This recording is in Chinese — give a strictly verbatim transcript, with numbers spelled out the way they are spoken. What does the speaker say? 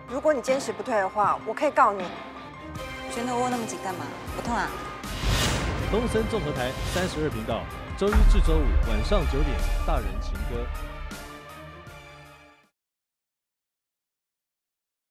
如果你坚持不退的话，我可以告你。 拳头握那么紧干嘛？不痛啊？ 东森综合台三十二频道，周一至周五晚上九点，《大人情歌》。